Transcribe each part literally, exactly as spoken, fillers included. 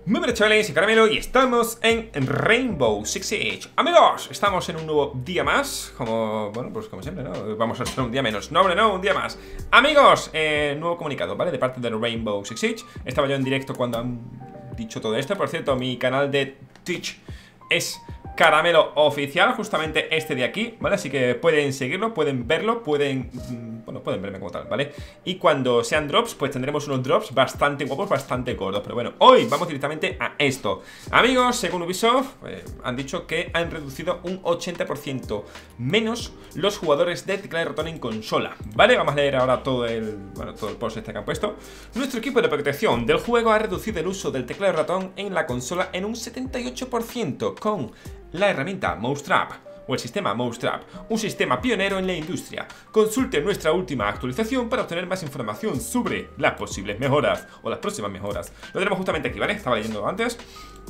Muy buenas chavales, soy Caramelo y estamos en Rainbow Six Siege. Amigos, estamos en un nuevo día más. Como, bueno, pues como siempre, ¿no? Vamos a hacer un día menos. No, hombre, no, un día más. Amigos, eh, nuevo comunicado, ¿vale? De parte de Rainbow Six Siege. Estaba yo en directo cuando han dicho todo esto. Por cierto, mi canal de Twitch es Caramelo Oficial, justamente este de aquí, ¿vale? Así que pueden seguirlo, pueden verlo, pueden... Bueno, pueden verme como tal, ¿vale? Y cuando sean drops, pues tendremos unos drops bastante guapos, bastante gordos. Pero bueno, hoy vamos directamente a esto. Amigos, según Ubisoft, eh, han dicho que han reducido un ochenta por ciento menos los jugadores de teclado y ratón en consola, ¿vale? Vamos a leer ahora todo el, bueno, todo el post este que han puesto. Nuestro equipo de protección del juego ha reducido el uso del teclado y ratón en la consola en un setenta y ocho por ciento con la herramienta Mousetrap o el sistema Mousetrap, un sistema pionero en la industria. Consulte nuestra última actualización para obtener más información sobre las posibles mejoras o las próximas mejoras. Lo tenemos justamente aquí, ¿vale? Estaba leyendo antes.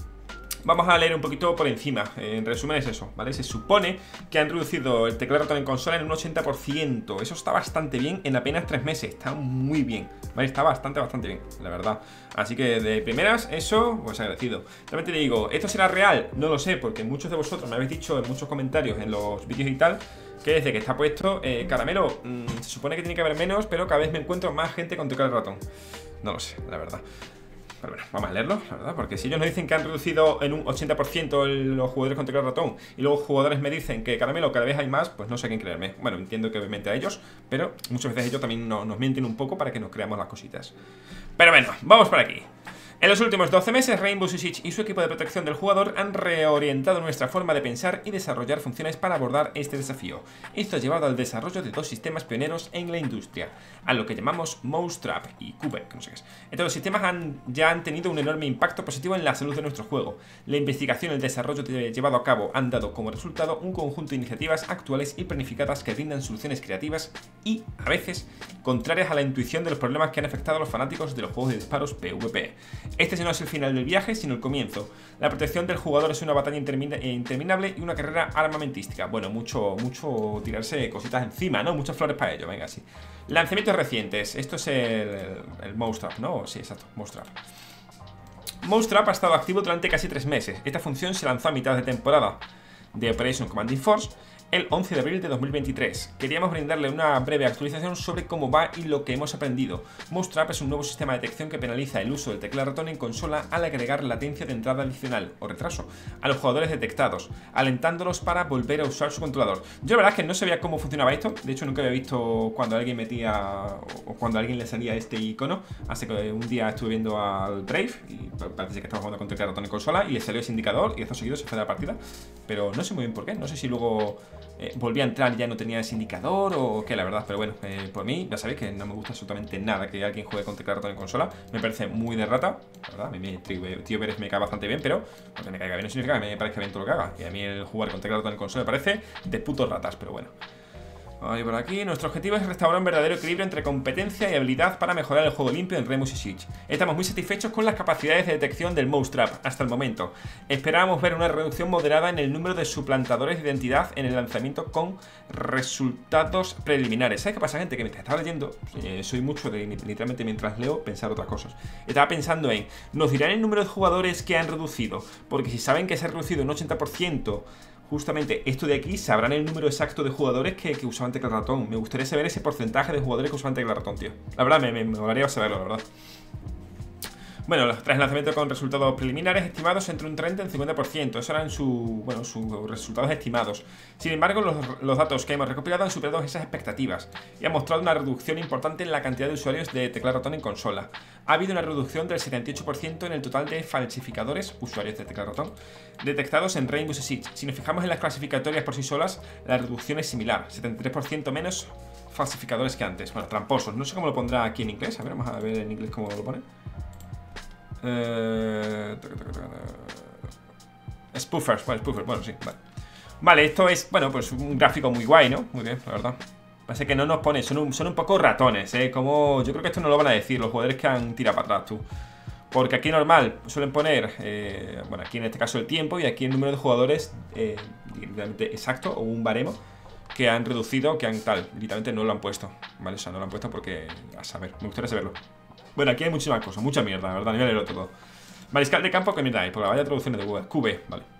Vamos a leer un poquito por encima. En resumen es eso, ¿vale? Se supone que han reducido el teclado y ratón en consola en un ochenta por ciento. Eso está bastante bien en apenas tres meses. Está muy bien, ¿vale? Está bastante, bastante bien, la verdad. Así que de primeras, eso, pues agradecido. Realmente te digo, ¿esto será real? No lo sé, porque muchos de vosotros me habéis dicho en muchos comentarios, en los vídeos y tal, que desde que está puesto, eh, Caramelo, mmm, se supone que tiene que haber menos, pero cada vez me encuentro más gente con teclado y ratón. No lo sé, la verdad. Pero bueno, vamos a leerlo, la verdad, porque si ellos nos dicen que han reducido en un ochenta por ciento los jugadores con teclado y ratón y luego jugadores me dicen que Caramelo cada vez hay más, pues no sé a quién creerme. Bueno, entiendo que obviamente a ellos, pero muchas veces ellos también no, nos mienten un poco para que nos creamos las cositas. Pero bueno, vamos por aquí. En los últimos doce meses, Rainbow Six Siege y su equipo de protección del jugador han reorientado nuestra forma de pensar y desarrollar funciones para abordar este desafío. Esto ha llevado al desarrollo de dos sistemas pioneros en la industria, a lo que llamamos Mousetrap y Cube, que no sé qué es. Estos dos sistemas han, ya han tenido un enorme impacto positivo en la salud de nuestro juego. La investigación y el desarrollo llevado a cabo han dado como resultado un conjunto de iniciativas actuales y planificadas que brindan soluciones creativas y, a veces, contrarias a la intuición de los problemas que han afectado a los fanáticos de los juegos de disparos PvP. Este no es el final del viaje, sino el comienzo. La protección del jugador es una batalla intermin interminable y una carrera armamentística. Bueno, mucho, mucho tirarse cositas encima, ¿no? Muchas flores para ello, venga, sí. Lanzamientos recientes. Esto es el, el, el Mousetrap, ¿no? Sí, exacto, Mousetrap. Mousetrap ha estado activo durante casi tres meses. Esta función se lanzó a mitad de temporada de Operation Commanding Force el once de abril de dos mil veintitrés. Queríamos brindarle una breve actualización sobre cómo va y lo que hemos aprendido. Mousetrap es un nuevo sistema de detección que penaliza el uso del teclado y ratón en consola al agregar latencia de entrada adicional o retraso a los jugadores detectados, alentándolos para volver a usar su controlador. Yo la verdad es que no sabía cómo funcionaba esto. De hecho nunca había visto cuando alguien metía o cuando a alguien le salía este icono. Así que un día estuve viendo al Brave y parece que estaba jugando con teclado y ratón en consola y le salió ese indicador y esto seguido se fue de la partida. Pero no sé muy bien por qué. No sé si luego Eh, volví a entrar y ya no tenía ese indicador o qué, la verdad, pero bueno, eh, por mí, ya sabéis que no me gusta absolutamente nada que alguien juegue con teclado y ratón en consola, me parece muy de rata, la verdad, a mí me, tío, tío Pérez me cae bastante bien, pero porque me caiga bien no significa que me parezca bien todo lo que haga, y a mí el jugar con teclado y ratón en consola me parece de putos ratas, pero bueno. Vamos a ir por aquí. Nuestro objetivo es restaurar un verdadero equilibrio entre competencia y habilidad para mejorar el juego limpio en Rainbow Six Siege. Estamos muy satisfechos con las capacidades de detección del Mousetrap hasta el momento. Esperábamos ver una reducción moderada en el número de suplantadores de identidad en el lanzamiento con resultados preliminares. ¿Sabes qué pasa, gente? Que mientras estaba leyendo, eh, soy mucho de literalmente mientras leo pensar otras cosas. Estaba pensando en, ¿nos dirán el número de jugadores que han reducido? Porque si saben que se ha reducido un ochenta por ciento, justamente esto de aquí, sabrán el número exacto de jugadores que, que usaban teclado y ratón. Me gustaría saber ese porcentaje de jugadores que usaban teclado y ratón, tío. La verdad, me, me, me molaría saberlo, la verdad. Bueno, tras el lanzamiento con resultados preliminares estimados entre un treinta y un cincuenta por ciento. Eso eran su, bueno, sus resultados estimados. Sin embargo, los, los datos que hemos recopilado han superado esas expectativas y han mostrado una reducción importante en la cantidad de usuarios de teclado y ratón en consola. Ha habido una reducción del setenta y ocho por ciento en el total de falsificadores, usuarios de teclado y ratón, detectados en Rainbow Six Siege. Si nos fijamos en las clasificatorias por sí solas, la reducción es similar, setenta y tres por ciento menos falsificadores que antes. Bueno, tramposos, no sé cómo lo pondrá aquí en inglés. A ver, vamos a ver en inglés cómo lo pone. Eh... Spoofers, bueno, spoofers, bueno, sí, vale. Vale, esto es, bueno, pues un gráfico muy guay, ¿no? Muy bien, la verdad. Parece que no nos pone, son un, son un poco ratones, ¿eh? Como, yo creo que esto no lo van a decir los jugadores que han tirado para atrás, tú. Porque aquí normal suelen poner, eh, bueno, aquí en este caso el tiempo y aquí el número de jugadores eh, literalmente exacto o un baremo que han reducido, que han tal, literalmente no lo han puesto, ¿vale? O sea, no lo han puesto porque, a saber, me gustaría saberlo. Bueno, aquí hay muchísimas cosas, mucha mierda, la verdad, no voy a leerlo todo. Mariscal de campo, que mira ahí, por la vaya traducción de Google. Q B, vale.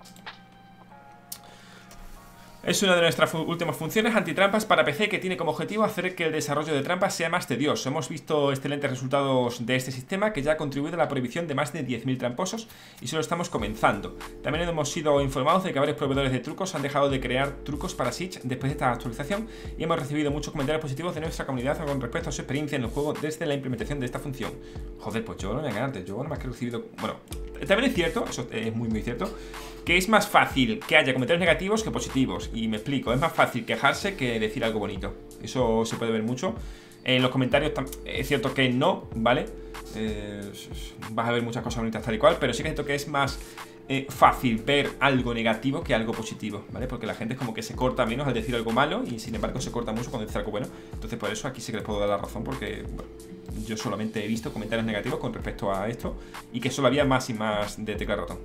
Es una de nuestras fu últimas funciones antitrampas para P C que tiene como objetivo hacer que el desarrollo de trampas sea más tedioso. Hemos visto excelentes resultados de este sistema que ya ha contribuido a la prohibición de más de diez mil tramposos y solo estamos comenzando. También hemos sido informados de que varios proveedores de trucos han dejado de crear trucos para Siege después de esta actualización y hemos recibido muchos comentarios positivos de nuestra comunidad con respecto a su experiencia en el juego desde la implementación de esta función. Joder, pues yo no me engañarte, yo no más que he recibido... Bueno, también es cierto, eso es muy muy cierto, que es más fácil que haya comentarios negativos que positivos. Y me explico, es más fácil quejarse que decir algo bonito. Eso se puede ver mucho. En los comentarios es cierto que no, ¿vale? Eh, vas a ver muchas cosas bonitas tal y cual, pero sí que es cierto que es más eh, fácil ver algo negativo que algo positivo, ¿vale? Porque la gente es como que se corta menos al decir algo malo y sin embargo se corta mucho cuando dice algo bueno. Entonces por eso aquí sí que les puedo dar la razón porque... Bueno, yo solamente he visto comentarios negativos con respecto a esto y que solo había más y más de tecla ratón.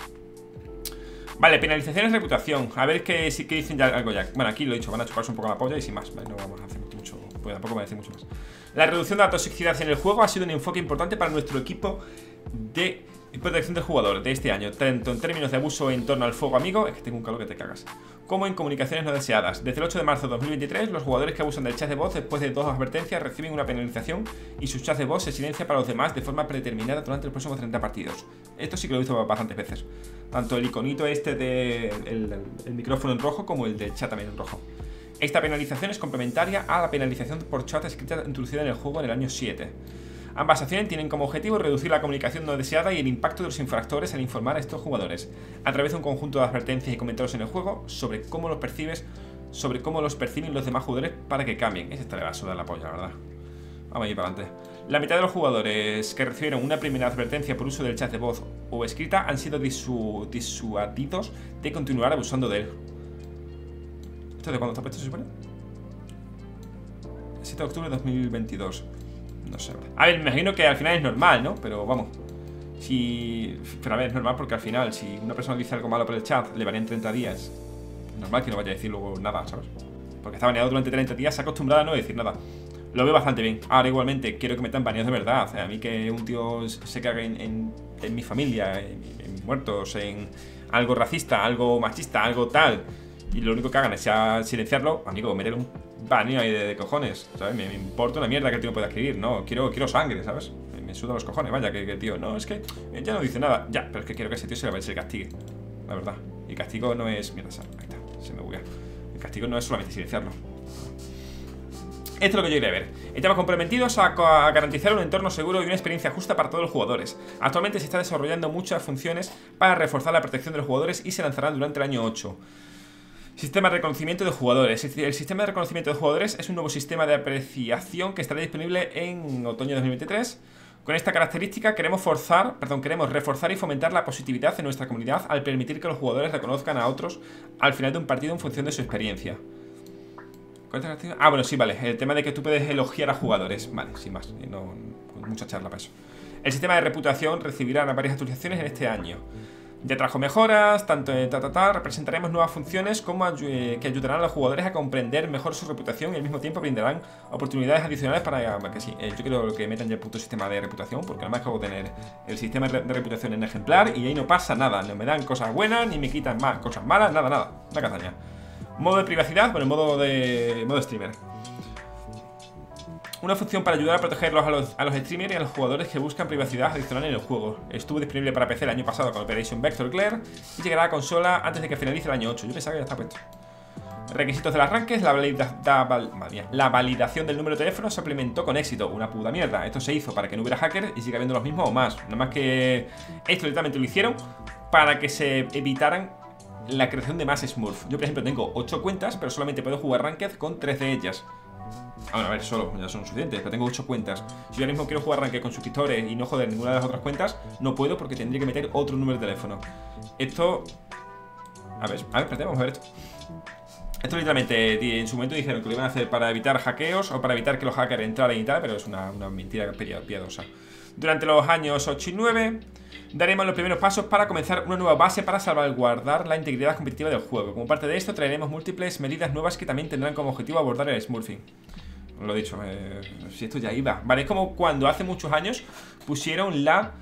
Vale, penalizaciones de reputación. A ver qué, qué dicen ya algo ya. Bueno, aquí lo he dicho, van a chuparse un poco la polla y sin más. Vale, no vamos a hacer mucho, pues tampoco voy a decir mucho más. La reducción de la toxicidad en el juego ha sido un enfoque importante para nuestro equipo de protección del jugador de este año, tanto en términos de abuso en torno al fuego amigo, es que tengo un calor que te cagas, como en comunicaciones no deseadas. Desde el ocho de marzo de dos mil veintitrés, los jugadores que abusan del chat de voz después de dos advertencias reciben una penalización y su chat de voz se silencia para los demás de forma predeterminada durante los próximos treinta partidos. Esto sí que lo he visto bastantes veces. Tanto el iconito este de el, el micrófono en rojo como el del chat también en rojo. Esta penalización es complementaria a la penalización por chat escrita introducida en el juego en el año siete. Ambas acciones tienen como objetivo reducir la comunicación no deseada y el impacto de los infractores al informar a estos jugadores, a través de un conjunto de advertencias y comentarios en el juego sobre cómo los percibes, sobre cómo los perciben los demás jugadores para que cambien. Ese te le va a sudar la polla, la verdad. Vamos a ir para adelante. La mitad de los jugadores que recibieron una primera advertencia por uso del chat de voz o escrita han sido disu disuadidos de continuar abusando de él. ¿Esto de cuándo está puesto, se supone? siete de octubre de dos mil veintidós. No sé. A ver, me imagino que al final es normal, ¿no? Pero vamos. Si... Pero a ver, es normal porque al final, si una persona dice algo malo por el chat, le varían treinta días. Es normal que no vaya a decir luego nada, ¿sabes? Porque está baneado durante treinta días, se ha acostumbrado a no decir nada. Lo veo bastante bien. Ahora, igualmente, quiero que metan baneados de verdad. O sea, a mí que un tío se cague en, en, en mi familia, en, en muertos, en algo racista, algo machista, algo tal, y lo único que hagan es ya silenciarlo, amigo, meter un baneo ahí de, de cojones, ¿sabes? Me, me importa una mierda que el tío no pueda escribir, no, quiero, quiero sangre, ¿sabes? Me, me suda los cojones, vaya, que el tío, no, es que ya no dice nada, ya, pero es que quiero que ese tío se le, se le castigue, la verdad. Y castigo no es, mierda, ahí está, se me buguea. El castigo no es solamente silenciarlo. Esto es lo que yo quería ver. Estamos comprometidos a, a garantizar un entorno seguro y una experiencia justa para todos los jugadores. Actualmente se está desarrollando muchas funciones para reforzar la protección de los jugadores y se lanzarán durante el año ocho. Sistema de reconocimiento de jugadores. El sistema de reconocimiento de jugadores es un nuevo sistema de apreciación que estará disponible en otoño de dos mil veintitrés. Con esta característica queremos forzar, perdón, queremos reforzar y fomentar la positividad en nuestra comunidad al permitir que los jugadores reconozcan a otros al final de un partido en función de su experiencia. Ah, bueno, sí, vale. El tema de que tú puedes elogiar a jugadores. Vale, sin más. No, no mucha charla para eso. El sistema de reputación recibirá varias actualizaciones en este año. Ya trajo mejoras, tanto en ta, ta, ta, representaremos nuevas funciones como eh, que ayudarán a los jugadores a comprender mejor su reputación y al mismo tiempo brindarán oportunidades adicionales para que sí. Eh, yo quiero que metan ya el puto sistema de reputación, porque además acabo de tener el sistema de reputación en ejemplar y ahí no pasa nada. No me dan cosas buenas ni me quitan más cosas malas, nada, nada. Una castaña. Modo de privacidad, bueno, modo de modo streamer. Una función para ayudar a protegerlos a los, a los streamers y a los jugadores que buscan privacidad adicional en el juego. Estuvo disponible para P C el año pasado con Operation Vector Glare y llegará a consola antes de que finalice el año ocho. Yo pensaba que ya está puesto. Requisitos del arranque. La, valida, da, val, mía, la validación del número de teléfono se implementó con éxito. Una puta mierda. Esto se hizo para que no hubiera hackers y siga habiendo los mismos o más. Nada más que esto directamente lo hicieron para que se evitaran la creación de más Smurf. Yo, por ejemplo, tengo ocho cuentas, pero solamente puedo jugar Ranked con tres de ellas. Ah, bueno, a ver, solo, ya son suficientes, pero tengo ocho cuentas. Si yo ahora mismo quiero jugar Ranked con suscriptores y no joder ninguna de las otras cuentas, no puedo porque tendría que meter otro número de teléfono. Esto... A ver, a ver, espérate, vamos a ver esto. Esto literalmente, en su momento dijeron que lo iban a hacer para evitar hackeos o para evitar que los hackers entraran y tal, pero es una, una mentira piadosa. Durante los años ocho y nueve... daremos los primeros pasos para comenzar una nueva base para salvaguardar la integridad competitiva del juego. Como parte de esto traeremos múltiples medidas nuevas que también tendrán como objetivo abordar el smurfing. Lo he dicho, eh, si esto ya iba. Vale, es como cuando hace muchos años pusieron la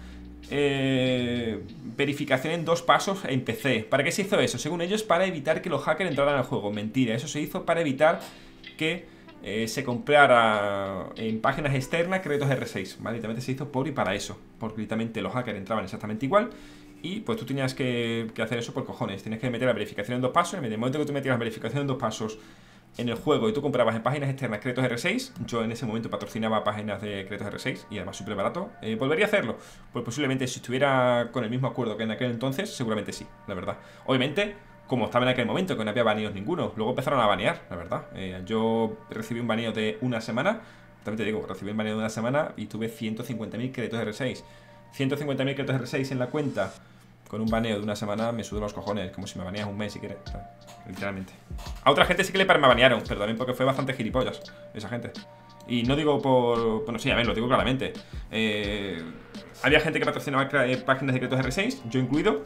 eh, verificación en dos pasos en P C. ¿Para qué se hizo eso? Según ellos, para evitar que los hackers entraran al juego. Mentira, eso se hizo para evitar que eh, se comprara en páginas externas créditos R seis, ¿vale? Literalmente se hizo por y para eso, porque literalmente los hackers entraban exactamente igual. Y pues tú tenías que, que hacer eso por cojones. Tienes que meter la verificación en dos pasos. En el momento que tú metías la verificación en dos pasos en el juego y tú comprabas en páginas externas créditos R seis, yo en ese momento patrocinaba páginas de créditos R seis y además súper barato, eh, ¿volvería a hacerlo? Pues posiblemente si estuviera con el mismo acuerdo que en aquel entonces, seguramente sí, la verdad. Obviamente, como estaba en aquel momento, que no había baneos ninguno, luego empezaron a banear, la verdad. eh, Yo recibí un baneo de una semana, también te digo, recibí un baneo de una semana y tuve ciento cincuenta mil créditos R seis. ciento cincuenta mil créditos R seis en la cuenta con un baneo de una semana me sudo los cojones, como si me baneas un mes si quieres, o sea, literalmente. A otra gente sí que le me banearon, pero también porque fue bastante gilipollas esa gente. Y no digo por... Bueno, sí, a ver, lo digo claramente. eh, Había gente que patrocinaba páginas de créditos R seis, yo incluido.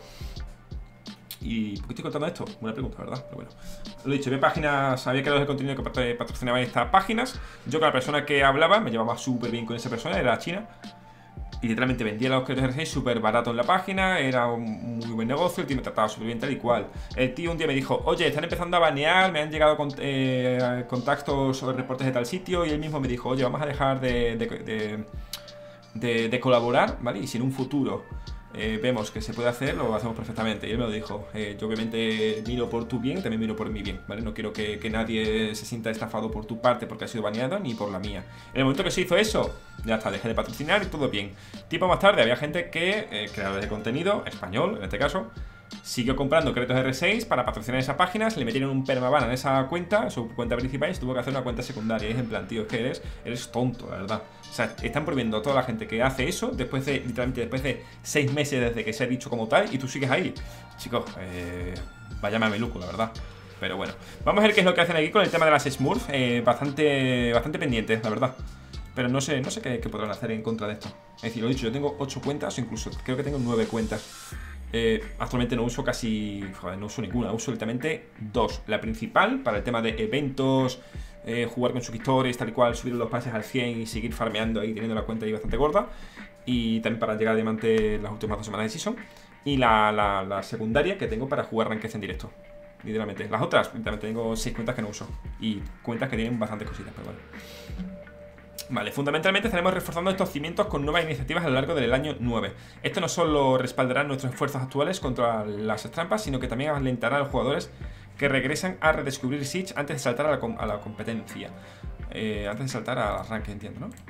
¿Y por qué estoy contando esto? Buena pregunta, ¿verdad? Pero bueno, lo he dicho, había páginas, había creadores de contenido que patrocinaban estas páginas. Yo con la persona que hablaba me llevaba súper bien con esa persona, era china. Y literalmente vendía los créditos R seis súper barato en la página, era un muy buen negocio, el tío me trataba súper bien tal y cual. El tío un día me dijo, oye, están empezando a banear, me han llegado con, eh, contactos o reportes de tal sitio. Y él mismo me dijo, oye, vamos a dejar de, de, de, de, de colaborar, ¿vale? Y si en un futuro eh, vemos que se puede hacer, lo hacemos perfectamente. Y él me lo dijo, eh, yo obviamente miro por tu bien, también miro por mi bien, ¿vale? No quiero que, que nadie se sienta estafado por tu parte porque ha sido baneado, ni por la mía. En el momento que se hizo eso, ya está, dejé de patrocinar y todo bien. Tiempo más tarde había gente que, eh, creadores de contenido, español en este caso, siguió comprando créditos R seis para patrocinar esas páginas, le metieron un permaban en esa cuenta, su cuenta principal, y tuvo que hacer una cuenta secundaria. Y es en plan, tío, es que eres, eres tonto, la verdad. O sea, están prohibiendo a toda la gente que hace eso después de, literalmente, después de seis meses desde que se ha dicho como tal, y tú sigues ahí. Chicos, eh, vaya mameluco, la verdad. Pero bueno, vamos a ver qué es lo que hacen aquí con el tema de las Smurf. eh, Bastante, bastante pendientes, la verdad. Pero no sé, no sé qué, qué podrán hacer en contra de esto. Es decir, lo he dicho, yo tengo ocho cuentas, o incluso creo que tengo nueve cuentas. Eh, actualmente no uso casi... Joder, no uso ninguna, uso literalmente dos. La principal, para el tema de eventos, eh, jugar con suscriptores, tal y cual, subir los pases al cien y seguir farmeando ahí, teniendo la cuenta ahí bastante gorda. Y también para llegar a diamante las últimas dos semanas de season. Y la, la, la secundaria que tengo para jugar ranked en directo, literalmente. Las otras, literalmente tengo seis cuentas que no uso. Y cuentas que tienen bastantes cositas, pero bueno. Vale, fundamentalmente estaremos reforzando estos cimientos con nuevas iniciativas a lo largo del año nueve. Esto no solo respaldará nuestros esfuerzos actuales contra las trampas, sino que también alentará a los jugadores que regresan a redescubrir Siege antes de saltar a la, com a la competencia. Eh, antes de saltar a ranking, entiendo, ¿no?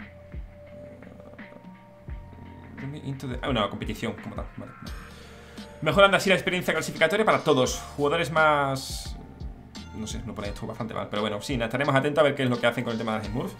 Into the... Ah, no, competición, como tal. Vale, vale. Mejorando así la experiencia clasificatoria para todos. Jugadores más... No sé, no pone esto bastante mal, pero bueno, sí, estaremos atentos a ver qué es lo que hacen con el tema de las Smurf.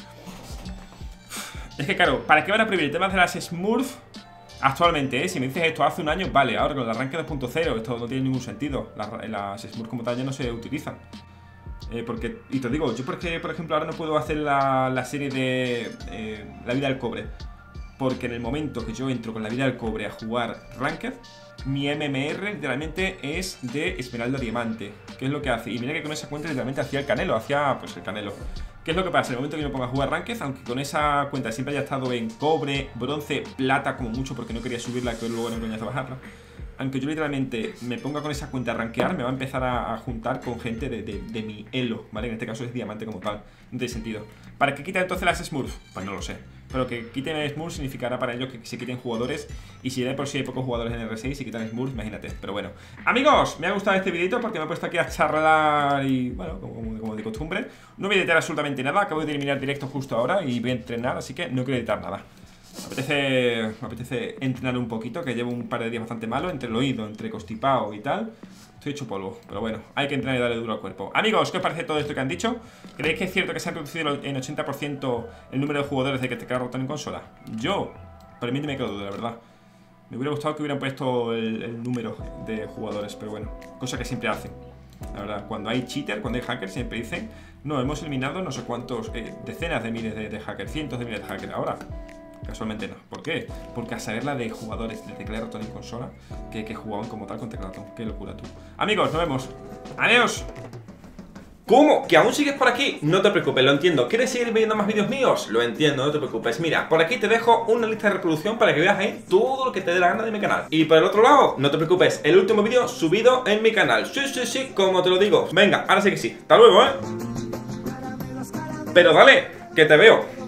Es que claro, ¿para qué van a prohibir el tema de las Smurf actualmente? ¿eh? Si me dices esto hace un año, vale, ahora con el arranque dos punto cero esto no tiene ningún sentido. Las, las Smurf como tal ya no se utilizan. Eh, porque, y te digo, yo porque, por ejemplo, ahora no puedo hacer la, la serie de eh, la vida del cobre. Porque en el momento que yo entro con la vida del cobre a jugar Ranked, mi M M R literalmente es de Esmeralda Diamante. ¿Qué es lo que hace? Y mira que con esa cuenta literalmente hacía el canelo, hacía pues el canelo. ¿Qué es lo que pasa? En el momento que yo me ponga a jugar Ranked, aunque con esa cuenta siempre haya estado en cobre, bronce, plata como mucho porque no quería subirla, que luego no quería bajarla. Aunque yo literalmente me ponga con esa cuenta a rankear, me va a empezar a, a juntar con gente de, de, de mi elo, ¿vale? En este caso es diamante como tal, no tiene sentido. ¿Para qué quitan entonces las Smurf? Pues no lo sé. Pero que quiten Smurf significará para ellos que se quiten jugadores. Y si de por sí hay pocos jugadores en R seis y quitan Smurf, imagínate. Pero bueno, amigos, me ha gustado este videito porque me he puesto aquí a charlar y, bueno, como, como, como de costumbre. No voy a editar absolutamente nada, acabo de terminar el directo justo ahora y voy a entrenar, así que no quiero editar nada. Me apetece, me apetece entrenar un poquito, que llevo un par de días bastante malo, entre el oído, entre constipado y tal. Estoy hecho polvo, pero bueno, hay que entrenar y darle duro al cuerpo. Amigos, ¿qué os parece todo esto que han dicho? ¿Creéis que es cierto que se ha reducido en ochenta por ciento el número de jugadores de que te queda roto en consola? Yo, permíteme me quedo duda, la verdad. Me hubiera gustado que hubieran puesto el, el número de jugadores, pero bueno, cosa que siempre hacen. La verdad, cuando hay cheater, cuando hay hackers, siempre dicen: no, hemos eliminado no sé cuántos, eh, decenas de miles de, de hackers, cientos de miles de hackers. Ahora, casualmente no. ¿Por qué? Porque a saber la de jugadores de teclado ratón en consola que, que jugaban como tal con teclado ratón. Qué locura, tú. Amigos, nos vemos. Adiós. ¿Cómo? ¿Que aún sigues por aquí? No te preocupes, lo entiendo. ¿Quieres seguir viendo más vídeos míos? Lo entiendo, no te preocupes. Mira, por aquí te dejo una lista de reproducción para que veas ahí todo lo que te dé la gana de mi canal. Y por el otro lado, no te preocupes, el último vídeo subido en mi canal. Sí, sí, sí, como te lo digo. Venga, ahora sí que sí. Hasta luego, ¿eh? Pero dale, que te veo.